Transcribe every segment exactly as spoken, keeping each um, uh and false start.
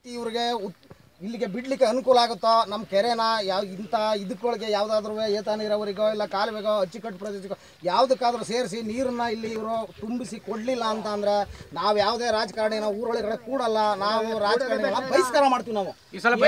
ರೀತಿ ಇವ್ರಿಗೆ ಇಲ್ಲಿಗೆ ಬಿಡ್ಲಿಕ್ಕೆ ಅನುಕೂಲ ಆಗುತ್ತೋ ನಮ್ಮ ಕೆರೆನ ಯಾವ ಇಂಥ ಇದಕ್ಕೊಳಗೆ ಯಾವುದಾದ್ರೂ ಏತ ನೀರಾವರಿಗೋ ಇಲ್ಲ ಕಾಲುವೆಗೋ ಅಚ್ಚುಕಟ್ಟು ಪ್ರದೇಶಕ್ಕೋ ಯಾವುದಕ್ಕಾದ್ರೂ ಸೇರಿಸಿ ನೀರನ್ನ ಇಲ್ಲಿ ಇವರು ತುಂಬಿಸಿ ಕೊಡಲಿಲ್ಲ ಅಂತ ಅಂದ್ರೆ ನಾವು ಯಾವುದೇ ರಾಜಕಾರಣಿನ ಊರೊಳಗಡೆ ಕೂಡಲ್ಲ, ನಾವು ರಾಜಕಾರಣಿಗಳನ್ನ ಬಹಿಷ್ಕಾರ ಮಾಡ್ತೀವಿ. ನಾವು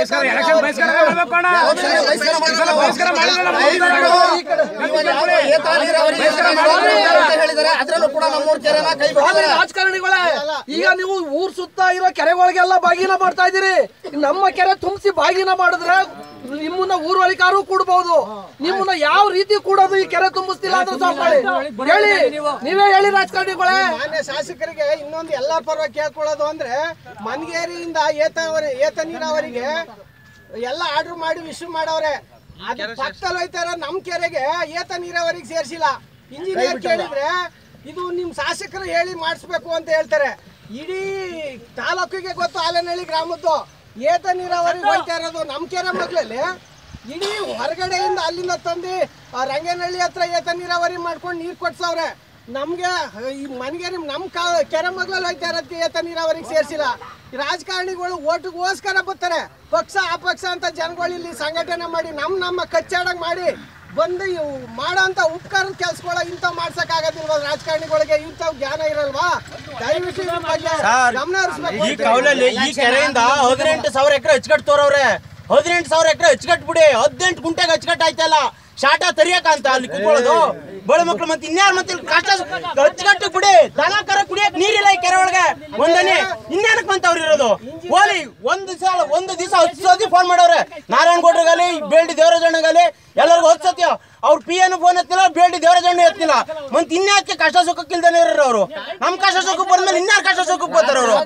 ಹೇಳಿದರೆ ಅದರಲ್ಲೂ ಕೂಡ ನಮ್ಮೂರ ಕೆರೆನ ಕೈ ರಾಜಕಾರಣಿಗಳೇ ಈಗ ನೀವು ಊರ್ ಸುತ್ತ ಇರೋ ಕೆರೆಗಳಿಗೆಲ್ಲ ಬಾಗಿನ ಮಾಡ್ತಾ ಇದೀರಿ. ನಮ್ಮ ಕೆರೆ ತುಂಬಿಸಿ ಬಾಗಿನ ಮಾಡಿದ್ರೆ ನಿಮ್ಮನ್ನ ಊರೊಳಗಾರು ಕೂಡಬಹುದು. ನಿಮ್ಮನ್ನ ಯಾವ ರೀತಿ ಕೂಡೋದು ಈ ಕೆರೆ ತುಂಬಿಸ್ತಿಲ್ಲ ಅಂದ್ರೆ ಹೇಳಿ, ನೀವೇ ಹೇಳಿ ರಾಜಕಾರಣಿಗಳೇ. ಮಾನ್ಯ ಶಾಸಕರಿಗೆ ಇನ್ನೊಂದು ಎಲ್ಲಾ ಪರವಾಗಿ ಕೇಳ್ಕೊಳ್ಳೋದು ಅಂದ್ರೆ ಮನ್ಗೇರಿಯಿಂದ ಏತ ಏತ ನೀರಾವರಿಗೆ ಎಲ್ಲ ಆರ್ಡರ್ ಮಾಡಿ ವಿಶ್ವ ಮಾಡವ್ರೆ. ಅದ್ರ ಪಕ್ಕದಲ್ಲಿ ಹೋಯ್ತಾರ ನಮ್ ಕೆರೆಗೆ ಏತ ನೀರಾವರಿಗೆ ಸೇರ್ಸಿಲ್ಲ. ಇಂಜಿನಿಯರ್ ಕೇಳಿದ್ರೆ ಇದು ನಿಮ್ ಶಾಸಕರು ಹೇಳಿ ಮಾಡಿಸ್ಬೇಕು ಅಂತ ಹೇಳ್ತಾರೆ. ಇಡೀ ತಾಲೂಕಿಗೆ ಗೊತ್ತು ಆಲನಹಳ್ಳಿ ಗ್ರಾಮದ್ದು ಏತ ನೀರಾವರಿ ಹೋಯ್ತಾ ಇರೋದು ನಮ್ ಕೆರೆ ಮಗ್ಳಲ್ಲಿ. ಇಡೀ ಹೊರಗಡೆಯಿಂದ ಅಲ್ಲಿಂದ ತಂದು ರಂಗನಹಳ್ಳಿ ಹತ್ರ ಏತ ನೀರಾವರಿ ಮಾಡ್ಕೊಂಡು ನೀರ್ ಕೊಡ್ಸವ್ರೆ. ನಮ್ಗೆ ಈ ಮನ್ಗೇರಿ ನಮ್ ಕಾ ಕೆರೆ ಮಗ್ಳಲ್ಲಿ ಹೋಯ್ತಾ ಇರೋದಕ್ಕೆ ಏತ ನೀರಾವರಿಗೆ ಸೇರ್ಸಿಲ್ಲ. ರಾಜಕಾರಣಿಗಳು ಓಟಿಗೋಸ್ಕರ ಬರ್ತಾರೆ, ಪಕ್ಷ ಆ ಪಕ್ಷ ಅಂತ ಜನಗಳು ಇಲ್ಲಿ ಸಂಘಟನೆ ಮಾಡಿ ನಮ್ ನಮ್ಮ ಕಚ್ಚಾಡಂಗ್ ಮಾಡಿ ಬಂದು ಮಾಡೋ ಅಂತ ಉಪಕಾರದ ಕೆಲ್ಸಗಳ ಇಂಥ ಮಾಡ್ಸಕ್ ಆಗೋದಿಲ್ವಾ? ರಾಜಕಾರಣಿಗಳಿಗೆ ಇಂಥ ಜ್ಞಾನ ಇರಲ್ವಾ? ದಯವಿಟ್ಟು ಗಮನ ಹರಿಸ್ಬೇಕು. ಈ ಕೌಲಲ್ಲಿ ಈ ಕೆರೆಯಿಂದ ಹದಿನೆಂಟು ಸಾವಿರ ಎಕರೆ ಅಚ್ಚುಕಟ್ಟು ತೋರವ್ರೆ. ಹದಿನೆಂಟು ಸಾವಿರ ಎಕರೆ ಅಚ್ಚುಕಟ್ಟು ಬಿಡಿ, ಹದಿನೆಂಟು ಗುಂಟೆಗೆ ಅಚ್ಚುಕಟ್ಟು ಆಯ್ತಲ್ಲ. ಶಾಟ ತರಿಯಕ ಅಂತ ಅಲ್ಲಿ ಕುತ್ಕೊಳ್ಳೋದು ಬಡ ಮಕ್ಳು ಮತ್ತೆ ಇನ್ಯಾರು ಮತ್ತೆ ಕಷ್ಟ ಅಚ್ಚುಕಟ್ಟು ಬಿಡಿ. ದನ ಕರ ಕುಡಿಯಕ್ ನೀರಿಲ್ಲ ಈ ಕೆರೆ ಒಳಗೆ ಒಂದನೇ ಇನ್ನೇನಕ್ ಬಂತ ಅವ್ರು ಇರೋದು. ಹೋಲಿ ಒಂದ್ ದಿವಸ ಒಂದು ದಿವಸ ಹತ್ತು ಸತಿ ಫೋನ್ ಮಾಡವ್ರೆ. ನಾರಾಯಣಗೌಡ್ರಿಗಾಲಿ ಬೇಲ್ಡಿ ದೇವರಾಜಣ್ಣಗಾಲಿ ಎಲ್ಲರಿಗೂ ಹತ್ತು ಸತಿ ಅವ್ರ ಪಿ ಎನ್ ಫೋನ್ ಎತ್ತಿಲ್ಲ, ಬೇಲ್ಡಿ ದೇವರಾಜಣ್ಣ ಎತ್ತಿಲ್ಲ. ಮತ್ತೆ ಇನ್ಯಾಕೆ ಕಷ್ಟ ಸುಖಕ್ಕಿಲ್ದೇನೆ ಇರೋರು ಅವರು. ನಮ್ ಕಷ್ಟ ಸುಖಕ್ಕೆ ಬಂದ್ಮೇಲೆ ಇನ್ಯಾರು ಕಷ್ಟ ಸುಖಕ್ಕೆ ಬರ್ತಾರ ಅವರು.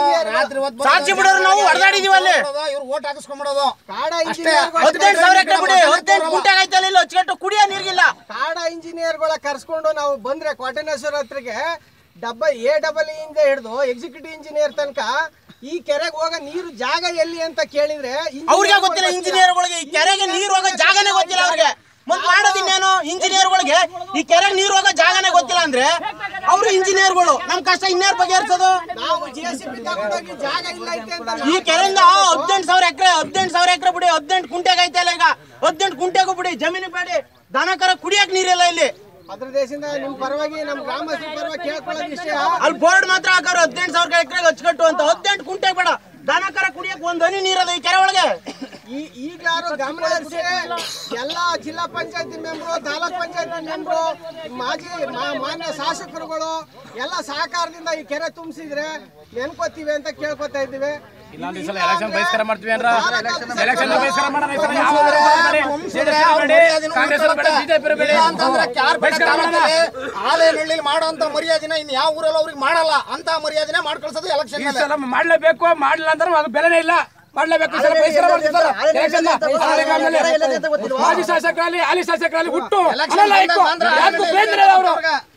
ಸಾಕ್ಷಿ ಬಿಡೋರು ನಾವು ಹೊಡೆದಾಡಿದೀವಿ ಅಲ್ಲಿ. ಓಟ್ ಹಾಕಿಸ್ಕೊಂಡ್ಬಿಡೋದು. ಹದಿನೆಂಟು ಸಾವಿರ ಎಕರೆ ಬಿಡಿ, ಹದಿನೆಂಟು ಗುಂಟೆಗೆ ಆಯ್ತಲ್ಲ ಇಲ್ಲ ಅಚ್ಚುಕಟ್ಟು ಕುಡಿಯೋ ನೀರಿಗಿಲ್ಲ. ಕಾಡ ಇಂಜಿನಿಯರ್ಗಳ ಕರ್ಸ್ಕೊಂಡು ನಾವು ಬಂದ್ರೆ ಕೋಟೇಶ್ವರ ಹತ್ರಗೆ ಡಬ್ಬ ಎ ಡಬಲ್ ಇಂದ ಹಿಡಿದು ಎಕ್ಸಿಕ್ಯೂಟಿವ್ ಇಂಜಿನಿಯರ್ ತನಕ ಈ ಕೆರೆಗೆ ಹೋಗ ನೀರು ಜಾಗ ಎಲ್ಲಿ ಅಂತ ಕೇಳಿದ್ರೆ ಅವ್ರಿಗೆ ಗೊತ್ತಿಲ್ಲ. ಇಂಜಿನಿಯರ್ಗಳಿಗೆ ಈ ಕೆರೆಗೆ ನೀರು ಹೋಗೋ ಜಾಗನೇ ಗೊತ್ತಿಲ್ಲ ಅವ್ರಿಗೆ. ಮತ್ ಮಾಡೋದಿನ್ನೇನು? ಇಂಜಿನಿಯರ್ಗಳಿಗೆ ಈ ಕೆರೆಗೆ ನೀರು ಹೋಗೋ ಜಾಗನೇ ಗೊತ್ತಿಲ್ಲ ಅಂದ್ರೆ ಅವರು ಇಂಜಿನಿಯರ್ಗಳು. ನಮ್ ಕಷ್ಟ ಇನ್ಯಾರ ಬಗೆಹರಿಸೋದು? ಈ ಕೆರೆಯಿಂದ ಹದಿನೆಂಟು ಸಾವಿರ ಎಕರೆ ಹದಿನೆಂಟು ಸಾವಿರ ಎಕರೆ ಬಿಡಿ, ಹದಿನೆಂಟು ಕುಂಟೆಗೆ ಐತಲ್ಲ ಈಗ. ಹದಿನೆಂಟು ಕುಂಟೆಗೂ ಬಿಡಿ, ಜಮೀನು ಬೇಡಿ, ದನ ಕರ ಕುಡಿಯಕ್ ನೀರಿಲ್ಲ ಇಲ್ಲಿ. ಅದ್ರ ದೇಶದಿಂದ ನಿಮ್ ಪರವಾಗಿ ನಮ್ ಗ್ರಾಮಸ್ಥರ ಪರವಾಗಿ ಕೇಳ್ಕೊಳ್ಳೋದು ವಿಷಯ. ಅಲ್ಲಿ ಬೋರ್ಡ್ ಮಾತ್ರ ಹಾಕೋರು ಹದಿನೆಂಟು ಸಾವಿರ ಎಕರೆಗೆ ಅಚ್ಚುಕಟ್ಟು ಅಂತ. ಹದಿನೆಂಟು ಕುಂಟೆ ಬೇಡ, ದನ ಕರ ಕುಡಿಯಕ್ ಒಂದ್ ಹನಿ ನೀರದ ಈ ಕೆರೆ ಒಳಗೆ. ಈಗಲಾರು ಗಮನ ಹರಿಸಿ ಎಲ್ಲಾ ಜಿಲ್ಲಾ ಪಂಚಾಯತಿ ಮೆಂಬರು, ತಾಲೂಕ್ ಪಂಚಾಯತಿ ಮೆಂಬರು, ಮಾಜಿ ಮಾನ್ಯ ಶಾಸಕರುಗಳು ಎಲ್ಲ ಸಹಕಾರದಿಂದ ಈ ಕೆರೆ ತುಂಬಿಸಿದ್ರೆ ನೆನ್ಕೋತೀವಿ ಅಂತ ಕೇಳ್ಕೊತಾ ಇದ್ದೀವಿ. ಎಲೆಕ್ಷನ್ ಬಹಿಷ್ಕಾರ ಮಾಡ್ತೀವಿ ಅಂದ್ರ ಎಲೆಕ್ಷನ್ ಬಹಿಷ್ಕಾರ ಮಾಡೋಣ. ಆಲೇನಹಳ್ಳಿ ಮಾಡೋಂತ ಮರ್ಯಾದಿನ ಇನ್ ಯಾವ ಊರಲ್ಲಿ ಅವ್ರಿಗೆ ಮಾಡಲ್ಲ ಅಂತ ಮರ್ಯಾದಿನ ಮಾಡ್ಕೊಳ್ಸೋದು ಎಲೆಕ್ಷನ್. ಮಾಡ್ಲೇಬೇಕು, ಮಾಡ್ಲಿಲ್ಲ ಅಂದ್ರೆ ಅದು ಬೆಲೆನೇ ಇಲ್ಲ. ಮಾಡ್ಲೇಬೇಕು. ಮಾಜಿ ಶಾಸಕರಲ್ಲಿ ಹಾಲಿ ಶಾಸಕರಲ್ಲಿ ಹುಟ್ಟು ಅವರು